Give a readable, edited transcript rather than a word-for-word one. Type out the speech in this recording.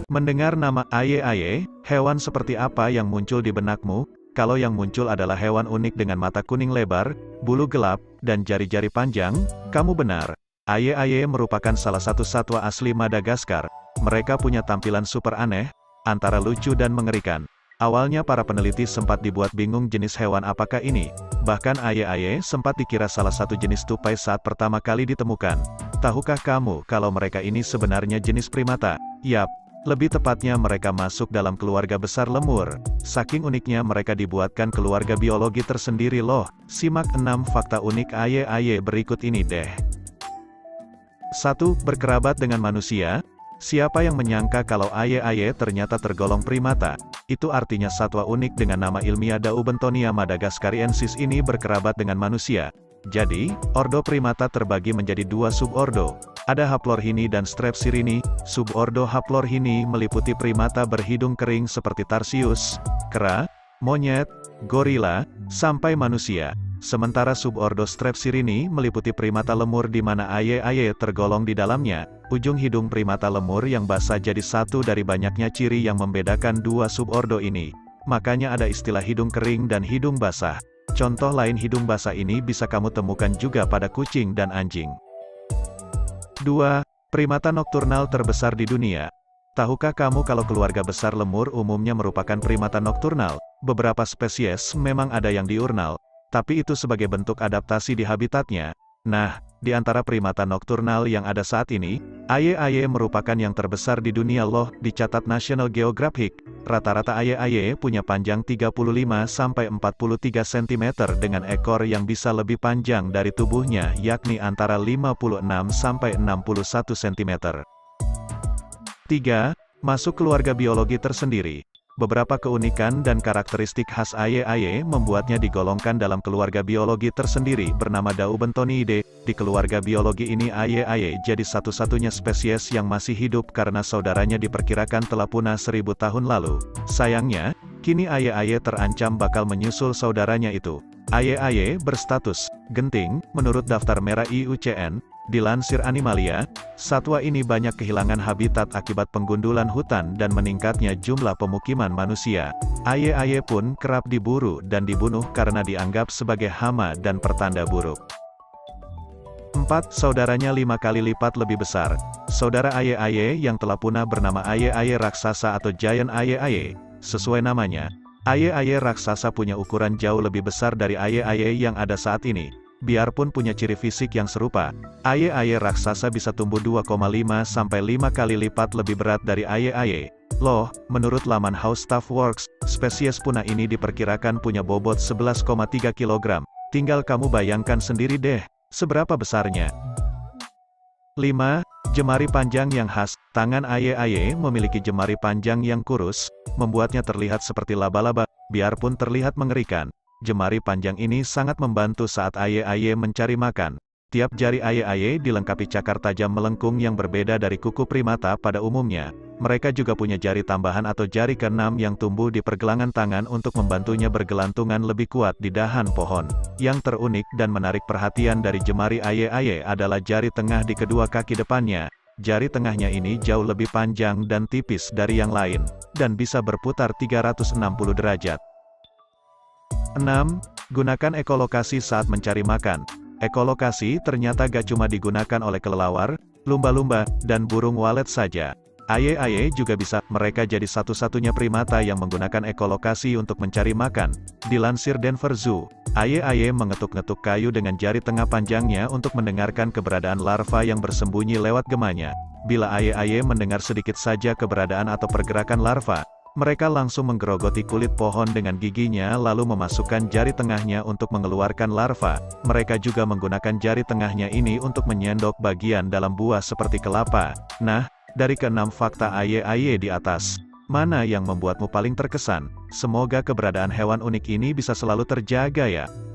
Mendengar nama Aye-Aye, hewan seperti apa yang muncul di benakmu? Kalau yang muncul adalah hewan unik dengan mata kuning lebar, bulu gelap, dan jari-jari panjang, kamu benar. Aye-Aye merupakan salah satu satwa asli Madagaskar. Mereka punya tampilan super aneh, antara lucu dan mengerikan. Awalnya para peneliti sempat dibuat bingung jenis hewan apakah ini. Bahkan Aye-Aye sempat dikira salah satu jenis tupai saat pertama kali ditemukan. Tahukah kamu kalau mereka ini sebenarnya jenis primata? Yap. Lebih tepatnya mereka masuk dalam keluarga besar lemur. Saking uniknya mereka dibuatkan keluarga biologi tersendiri loh. Simak 6 fakta unik Aye-Aye berikut ini deh. 1. Berkerabat dengan manusia. Siapa yang menyangka kalau Aye-Aye ternyata tergolong primata? Itu artinya satwa unik dengan nama ilmiah Daubentonia madagascariensis ini berkerabat dengan manusia. Jadi, ordo primata terbagi menjadi 2 subordo. Ada Haplorhini dan Strepsirini. Subordo Haplorhini meliputi primata berhidung kering seperti tarsius, kera, monyet, gorila, sampai manusia. Sementara subordo Strepsirini meliputi primata lemur di mana Aye-Aye tergolong di dalamnya. Ujung hidung primata lemur yang basah jadi satu dari banyaknya ciri yang membedakan 2 subordo ini. Makanya ada istilah hidung kering dan hidung basah. Contoh lain hidung basah ini bisa kamu temukan juga pada kucing dan anjing. 2. Primata nokturnal terbesar di dunia. Tahukah kamu kalau keluarga besar lemur umumnya merupakan primata nokturnal? Beberapa spesies memang ada yang diurnal, tapi itu sebagai bentuk adaptasi di habitatnya. Nah, di antara primata nokturnal yang ada saat ini, Aye-Aye merupakan yang terbesar di dunia loh, dicatat National Geographic. Rata-rata Aye-Aye punya panjang 35-43 cm dengan ekor yang bisa lebih panjang dari tubuhnya yakni antara 56-61 cm. 3. Masuk keluarga biologi tersendiri. Beberapa keunikan dan karakteristik khas Aye-Aye membuatnya digolongkan dalam keluarga biologi tersendiri bernama Daubentoniidae. Di keluarga biologi ini Aye-Aye jadi satu-satunya spesies yang masih hidup karena saudaranya diperkirakan telah punah 1000 tahun lalu. Sayangnya, kini Aye-Aye terancam bakal menyusul saudaranya itu. Aye-Aye berstatus genting menurut daftar merah IUCN. Dilansir Animalia, satwa ini banyak kehilangan habitat akibat penggundulan hutan dan meningkatnya jumlah pemukiman manusia. Aye-Aye pun kerap diburu dan dibunuh karena dianggap sebagai hama dan pertanda buruk. 4. Saudaranya 5 kali lipat lebih besar. Saudara Aye-Aye yang telah punah bernama Aye-Aye raksasa atau Giant Aye-Aye. Sesuai namanya, Aye-Aye raksasa punya ukuran jauh lebih besar dari Aye-Aye yang ada saat ini. Biarpun punya ciri fisik yang serupa, Aye-Aye raksasa bisa tumbuh 2,5-5 kali lipat lebih berat dari Aye-Aye. Loh, menurut laman How Stuff Works, spesies punah ini diperkirakan punya bobot 11,3 kg. Tinggal kamu bayangkan sendiri deh, seberapa besarnya. 5. Jemari panjang yang khas. Tangan Aye-Aye memiliki jemari panjang yang kurus, membuatnya terlihat seperti laba-laba, biarpun terlihat mengerikan. Jemari panjang ini sangat membantu saat Aye-Aye mencari makan. Tiap jari Aye-Aye dilengkapi cakar tajam melengkung yang berbeda dari kuku primata pada umumnya. Mereka juga punya jari tambahan atau jari keenam yang tumbuh di pergelangan tangan untuk membantunya bergelantungan lebih kuat di dahan pohon. Yang terunik dan menarik perhatian dari jemari Aye-Aye adalah jari tengah di kedua kaki depannya. Jari tengahnya ini jauh lebih panjang dan tipis dari yang lain, dan bisa berputar 360 derajat. 6. Gunakan ekolokasi saat mencari makan. Ekolokasi ternyata gak cuma digunakan oleh kelelawar, lumba-lumba, dan burung walet saja. Aye-Aye juga bisa, mereka jadi satu-satunya primata yang menggunakan ekolokasi untuk mencari makan. Dilansir Denver Zoo, Aye-Aye mengetuk-ngetuk kayu dengan jari tengah panjangnya untuk mendengarkan keberadaan larva yang bersembunyi lewat gemanya. Bila Aye-Aye mendengar sedikit saja keberadaan atau pergerakan larva, mereka langsung menggerogoti kulit pohon dengan giginya lalu memasukkan jari tengahnya untuk mengeluarkan larva. Mereka juga menggunakan jari tengahnya ini untuk menyendok bagian dalam buah seperti kelapa. Nah, dari ke-6 fakta Aye-Aye di atas, mana yang membuatmu paling terkesan? Semoga keberadaan hewan unik ini bisa selalu terjaga ya.